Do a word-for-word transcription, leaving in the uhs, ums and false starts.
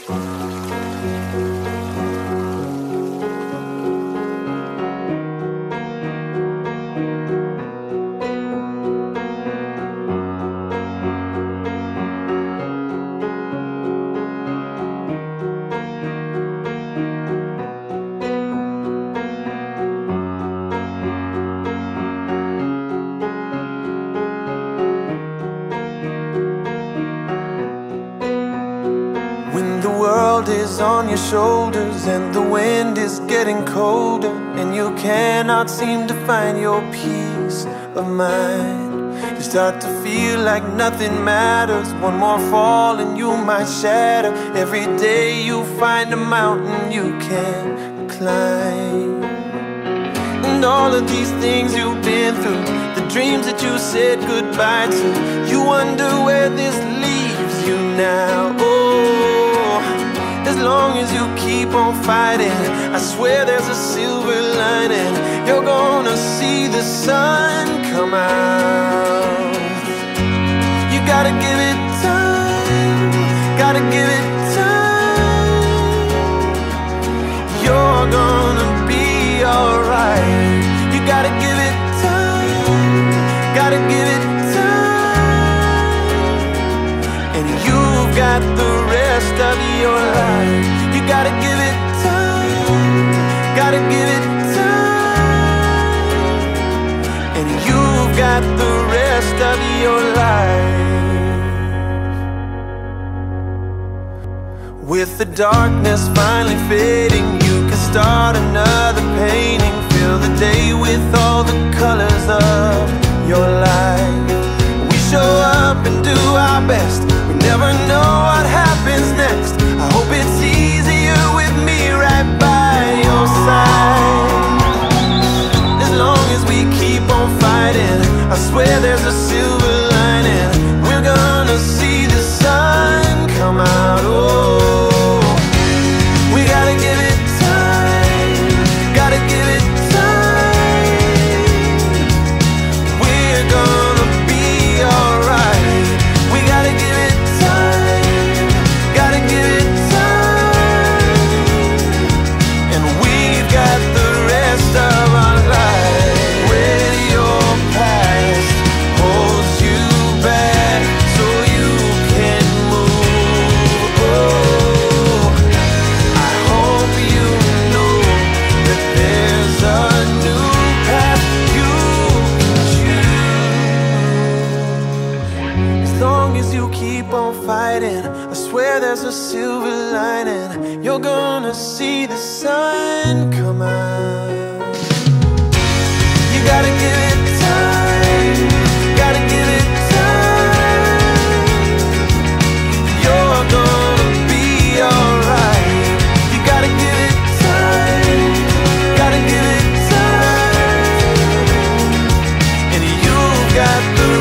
When the world is on your shoulders and the wind is getting colder, and you cannot seem to find your peace of mind, you start to feel like nothing matters. One more fall and you might shatter. Every day you find a mountain you can't climb. And all of these things you've been through, the dreams that you said goodbye to, you wonder where this leaves you now. Oh, as long as you keep on fighting, I swear there's a silver lining. You're gonna see the sun come out. You gotta give it time, gotta give it time. You're gonna be alright. You gotta give it time, gotta give it time. And you've got the rest of your life. You gotta give it time, gotta give it time. And you've got the rest of your life. With the darkness finally fading, you can start another painting. Fill the day with all the colors of your life. We show up and do our best. We never know what happens next. I hope it's easier with me right by your side. As long as we keep on fighting, I swear there's a silver lining. We're gonna see the sun come out. Oh, we gotta give it time, gotta give it time. We're gonna be alright. We gotta give it time, gotta give it time. And we've got the rest of our life. Where your past holds you back so you can move. Oh, I hope you know that there's a new path you can choose. As long as you keep on fighting, I swear there's a silver lining. You're gonna see the sun come out. You gotta give it time, gotta give it time. You're gonna be alright. You gotta give it time, gotta give it time. And you've got the